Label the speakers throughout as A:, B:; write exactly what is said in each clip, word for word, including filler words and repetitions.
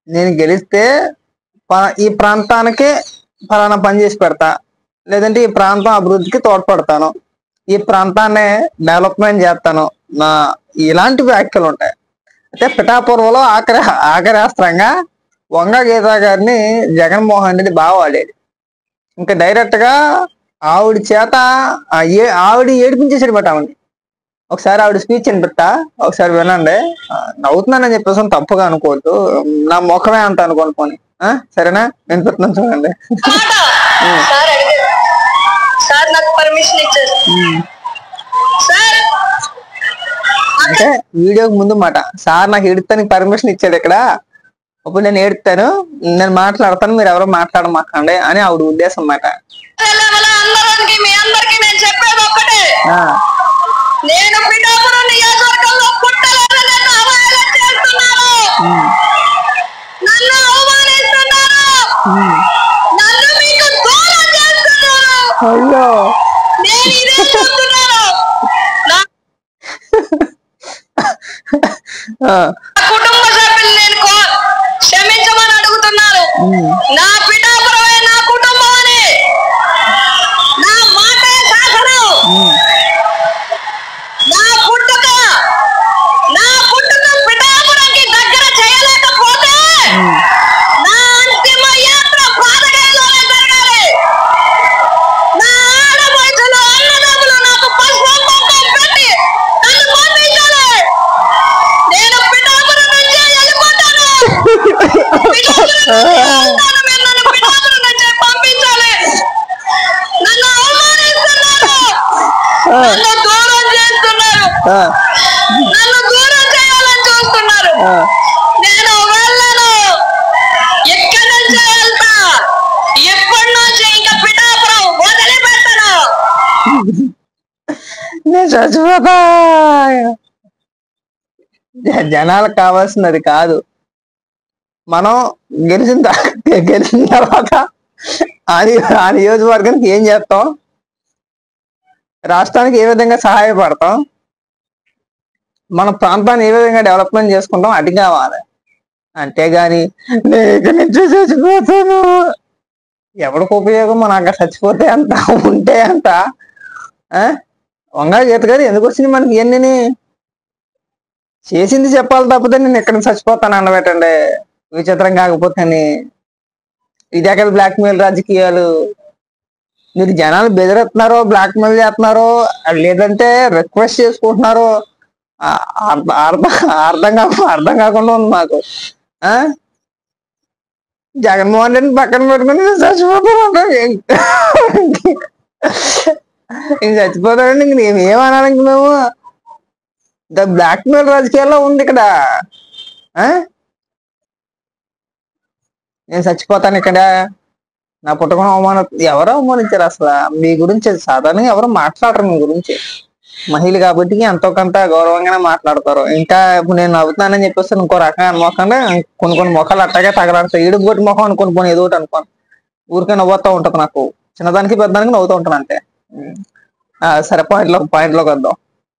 A: నేను గెలిస్తే ఈ ప్రాంతానికి ఫలానా పని చేసి పెడతా, లేదంటే ఈ ప్రాంతం అభివృద్ధికి తోడ్పడతాను, ఈ ప్రాంతాన్ని డెవలప్మెంట్ చేస్తాను, నా ఇలాంటి వ్యాఖ్యలు ఉంటాయి. అయితే పిఠాపురంలో ఆఖరి ఆఖరాస్త్రంగా వంగ గీత గారిని జగన్మోహన్ రెడ్డి బాగా వాడేది. ఇంకా డైరెక్ట్ గా ఆవిడ చేత ఏ ఆవిడ ఏడిపించేసాడు పెట్టామండి. ఒకసారి ఆవిడ స్పీచ్ వినిపిస్తా, ఒకసారి వినండి. నవ్వుతున్నానని చెప్పేసి తప్పుగా అనుకోవద్దు, నా ముఖమే అంత అనుకోని పోనీ. సరేనా? వినిపిస్తున్నాను చూడండి. అంటే వీడియోకి ముందు మాట, సార్ నాకు ఎడుతానికి పర్మిషన్ ఇచ్చాడు ఇక్కడ, ఇప్పుడు నేను ఏడుతాను, నేను మాట్లాడతాను, మీరు ఎవరో మాట్లాడమాకండి అని ఆవిడ ఉద్దేశం మాట. అయ్యో
B: కుటుంబ సభ్యులు నేను క్షమించమని అడుగుతున్నాను. నా పిఠాపురమే నా కుటుంబం అని నా మాటే శాసనం. నా పుట్టుక నా పుట్టుక పిఠాపురంకి దగ్గర చేయలేకపోతే నా అంతిమ యాత్ర పాదగైలోనే జరగాలి. నా ఆడపడుచులు అన్నదమ్ములు నాకు పసుపు కుంకుమ పెట్టి నన్ను పంపించాలి. నేను పిఠాపురం నుంచి వెళ్ళిపోతాను. నన్ను పిఠాపురం నుంచి పంపించాలి. నన్ను అవమానిస్తున్నారు, నన్ను దూరం చేస్తున్నారు, నన్ను దూరం చేయాలని చూస్తున్నారు. నేను వెళ్ళను, ఎక్కడి నుంచే వెళ్తా. ఎప్పటి నుంచి ఇంకా పిఠాపురం వదిలిపెట్టను.
A: నేను చచ్చిపోతా. జనాలకు కావాల్సినది కాదు, మనం గెలిచిన గెలిచిన తర్వాత అది ఆ నియోజకవర్గానికి ఏం చేస్తాం, రాష్ట్రానికి ఏ విధంగా సహాయపడతాం, మన ప్రాంతాన్ని ఏ విధంగా డెవలప్మెంట్ చేసుకుంటాం, అది కావాలి. అంతేగాని నేను ఇక్కడి నుంచి చచ్చిపోతాను, ఎవరికి ఉపయోగం, మనం అక్కడ చచ్చిపోతే అంత ఉంటే అంత. వంగ గీత గారు ఎందుకు వచ్చింది మనకి? ఇవన్నీ చేసింది చెప్పాలి తప్పితే నేను ఎక్కడ చచ్చిపోతాను అన్నబెట్టండి. విచిత్రం కాకపోతే ఇది ఎక్కడ బ్లాక్మెయిల్ రాజకీయాలు? మీరు జనాలు బెదిరిస్తున్నారో, బ్లాక్మెయిల్ చేస్తున్నారో, లేదంటే రిక్వెస్ట్ చేసుకుంటున్నారో అర్థం అర్థం కాకుండా అర్థం కాకుండా ఉంది మాకు. ఆ జగన్మోహన్ రెడ్డి పక్కన పెట్టుకుని చచ్చిపోతాను, ఇంక చచ్చిపోతానండి. ఇంక నేను ఏమనాలి? మేము బ్లాక్ మెయిల్ రాజకీయాల్లో ఉంది ఇక్కడ. నేను చచ్చిపోతాను ఇక్కడ, నా పుట్టకుండా అవమానం. ఎవరో అవమానించారు అసలు మీ గురించి? సాధారణంగా ఎవరు మాట్లాడరు మీ గురించి. మహిళ కాబట్టి ఎంతో కొంత గౌరవంగానే మాట్లాడతారు. ఇంకా ఇప్పుడు నేను నవ్వుతున్నానని చెప్పేసి ఇంకో రకంగా అనుకోకుండా కొన్ని కొన్ని మొఖాలు అట్టగా తగలాడతాయి. ఈడు గోటి మొఖం అనుకోని పోనీ ఏదో ఒకటి అనుకోను, ఊరికే నవ్వుతూ ఉంటది. నాకు చిన్నదానికి పెద్దదానికి నవ్వుతూ ఉంటాను అంతే. సరే, పాయింట్లో పాయింట్లోకి వద్దాం.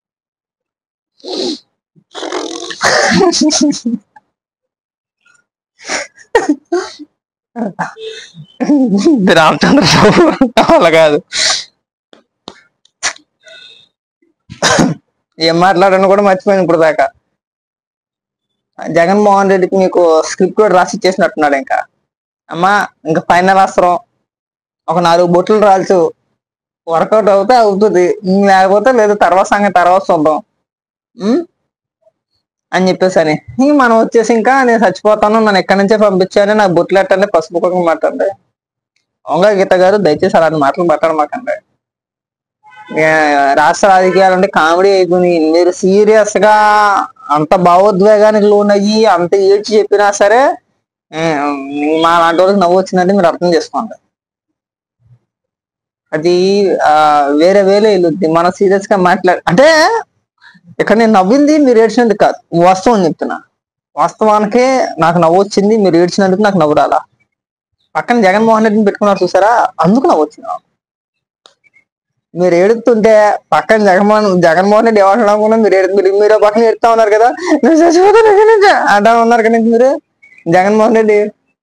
A: రామచంద్రబాబు అలా కాదు, ఏం మాట్లాడాను కూడా మర్చిపోయింది ఇప్పుడు దాకా. జగన్మోహన్ రెడ్డికి మీకు స్క్రిప్ట్ కూడా రాసి ఇచ్చేసినట్టున్నాడు. ఇంకా అమ్మా ఇంకా ఫైనల్ అస్త్రం, ఒక నాలుగు బొట్లు రాల్చు, వర్కౌట్ అవుతే అవుతుంది, లేకపోతే లేదు, తర్వాత సంగతి తర్వాత చూద్దాం అని చెప్పేసి అని ఇంక మనం వచ్చేసి ఇంకా నేను చచ్చిపోతాను, నన్ను ఎక్కడి నుంచే పంపించాను, నాకు బొట్లు ఎట్టండి, పసుపు కుక్కం మాట్లాడండి. వంగ గీత గారు దయచేసి అలాంటి మాటలు మాట్లాడమాకండి. రాష్ట్ర రాజకీయాలు అంటే కామెడీ అయిపోయి మీరు సీరియస్ గా అంత భావోద్వేగానికి లోనయ్యి అంత ఏడ్చి చెప్పినా సరే మా లాంటి వాళ్ళకి నవ్వు వచ్చిందంటే మీరు అర్థం చేసుకోండి. అది ఆ వేరే వేరే వెళ్ళుద్ది. మనం సీరియస్ గా మాట్లాడు అంటే ఇక్కడ నేను నవ్వింది మీరు ఏడ్చినందుకు కాదు, వాస్తవం చెప్తున్నా. వాస్తవానికే నాకు నవ్వు వచ్చింది, మీరు ఏడ్చినందుకు నాకు నవ్వు రాలా. పక్కన జగన్మోహన్ రెడ్డిని పెట్టుకున్నారు చూసారా, అందుకు నవ్వు వచ్చింది. మీరు ఏడుతుంటే పక్కన జగన్మోహన్ జగన్మోహన్ రెడ్డి ఏమంటున్నా మీరు ఏడు మీరు పక్కన ఏడుతా ఉన్నారు కదా, నేను చచ్చిపోతాను అంటా ఉన్నారు కదా మీరు. జగన్మోహన్ రెడ్డి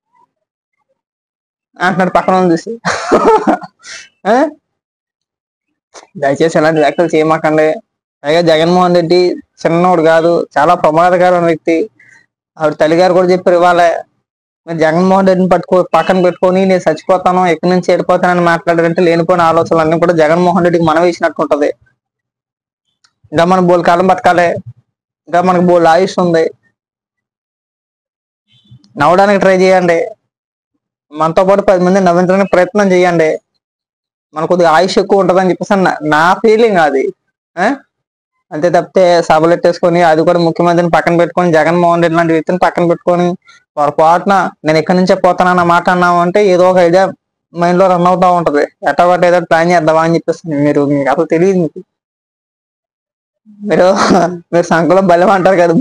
A: అంటున్నాడు పక్కన వాళ్ళని చూసి. ఆ? దయచేసి ఇలాంటి వ్యాఖ్యలు చేయమాకండి. పైగా జగన్మోహన్ రెడ్డి చిన్నోడు కాదు, చాలా ప్రమాదకరమైన వ్యక్తి. ఆవిడ తల్లిగారు కూడా చెప్పారు ఇవాళ. మీరు జగన్మోహన్ రెడ్డిని పట్టుకో పక్కన పెట్టుకొని నేను చచ్చిపోతాను ఎక్కడి నుంచి వెళ్ళిపోతానని మాట్లాడారంటే లేనిపోయిన ఆలోచనలు అన్ని కూడా జగన్మోహన్ రెడ్డికి మనం వేసినట్టు ఉంటది. ఇంకా మనం బోల్ కాలం బతకాలి, ఇంకా మనకు బోల్ ఆయుష్ ఉంది. నవ్వడానికి ట్రై చేయండి, మనతో పాటు పది మంది నవ్వించడానికి ప్రయత్నం చేయండి. మనకు కొద్దిగా ఆయుష్ ఎక్కువ ఉంటుందని చెప్పేసి నా- నా ఫీలింగ్ అది. ఆ? అంతే తప్పితే సభలు ఎట్టేసుకొని అది కూడా ముఖ్యమంత్రిని పక్కన పెట్టుకొని జగన్మోహన్ రెడ్డి లాంటి వ్యక్తిని పక్కన పెట్టుకొని పొరపాటున నేను ఎక్కడి నుంచే పోతానన్న మాట అన్నాము అంటే ఏదో ఒక ఐడియా మైండ్ లో రన్ అవుతా ఉంటది. ఎట్టా పట్ట ఏదో ప్లాన్ చేద్దామా అని చెప్పేసి మీరు మీకు అసలు తెలియదు. మీకు మీరు మీరు సంఖలో బలం అంటారు కదా.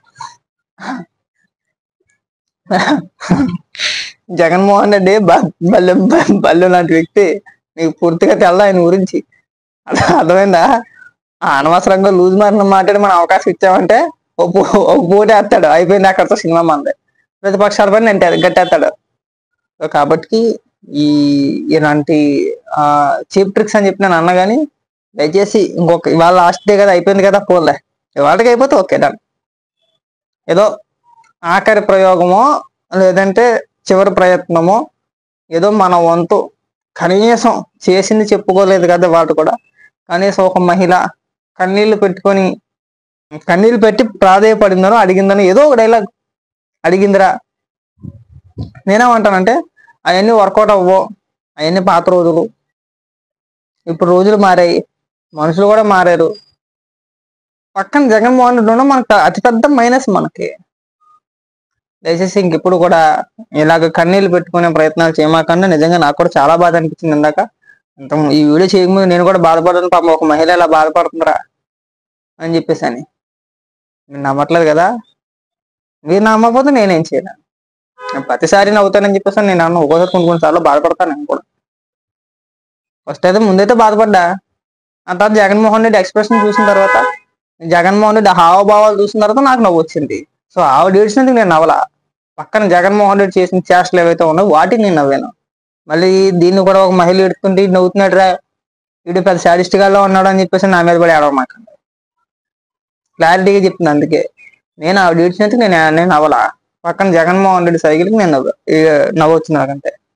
A: జగన్మోహన్ రెడ్డి బ- బల్లెం బల్లెం లాంటి వ్యక్తి. నీకు పూర్తిగా తెల్ల ఆయన గురించి అర్థ- అర్థమైందా? ఆ అనవసరంగా లూజ్ మారిన మాట్లాడి మనం అవకాశం ఇచ్చామంటే ఒక పూ- ఒక పూట వేస్తాడు, అయిపోయింది అక్కడితో సినిమా మంది. ప్రతిపక్షాల పని నేను గట్టేస్తాడు. సో కాబట్టి ఈ ఇలాంటి ఆ చీప్ ట్రిక్స్ అని చెప్పి నేను అన్నా కానీ దయచేసి ఇంకొక ఇవాళ లాస్ట్ డే కదా, అయిపోయింది కదా, పోలే ఇవాళకి అయిపోతే ఓకే డన్. ఏదో ఆఖరి ప్రయోగమో లేదంటే చివరి ప్రయత్నమో ఏదో మన వంతు కనీసం చేసింది చెప్పుకోలేదు కదా వాళ్ళు కూడా. కనీసం ఒక మహిళ కన్నీళ్లు పెట్టుకొని కన్నీళ్లు పెట్టి ప్రాధేయపడిందనో అడిగిందనో ఏదో ఒక డైలాగ్ అడిగిందిరా. నేనేమంటానంటే అవన్నీ వర్కౌట్ అవ్వవు, అవన్నీ పాత రోజులు. ఇప్పుడు రోజులు మారాయి, మనుషులు కూడా మారారు. పక్కన జగన్మోహన్ రెడ్డి ఉండడం మనకు అతిపెద్ద మైనస్ మనకి. దయచేసి ఇంకెప్పుడు కూడా ఇలాగ కన్నీళ్లు పెట్టుకునే ప్రయత్నాలు చేయమాకండి. నిజంగా నాకు కూడా చాలా బాధ అనిపించింది ఇందాక. ఇంత ఈ వీడియో చేయకముందు నేను కూడా బాధపడను, పాపం ఒక మహిళ ఇలా బాధపడుతుందిరా అని చెప్పేసి అని. మీరు నమ్మట్లేదు కదా, మీరు నమ్మకపోతే నేనేం చేయను. నేను ప్రతిసారి నవ్వుతానని చెప్పేసి నేను అన్న ఒక్కోసారి కొన్ని కొన్ని సార్లు బాధపడతాను నేను కూడా. ఫస్ట్ అయితే ముందైతే బాధపడ్డా, ఆ తర్వాత జగన్మోహన్ రెడ్డి ఎక్స్ప్రెషన్ చూసిన తర్వాత జగన్మోహన్ రెడ్డి హావభావాలు చూసిన తర్వాత నాకు నవ్వు వచ్చింది. సో ఆవిడ ఏడ్చినందుకు నేను నవ్వలా, పక్కన జగన్మోహన్ రెడ్డి చేసిన చేష్టలు ఏవైతే ఉన్నాయో వాటిని నేను నవ్వాను. మళ్ళీ దీన్ని కూడా ఒక మహిళ ఎడుతుంటే నవ్వుతున్నాడు రా, వీడు పెద్ద సాడిస్ట్ గాలో ఉన్నాడు అని చెప్పేసి నా మీద పడి ఏడవమాకండి. క్లారిటీగా చెప్తుంది. అందుకే నేను ఆవిడ ఏడ్చినందుకు నేను నేను నవ్వలా, పక్కన జగన్మోహన్ రెడ్డి సైకిల్కి నేను నవ్వు నవ్వు వచ్చింది నాకంతే.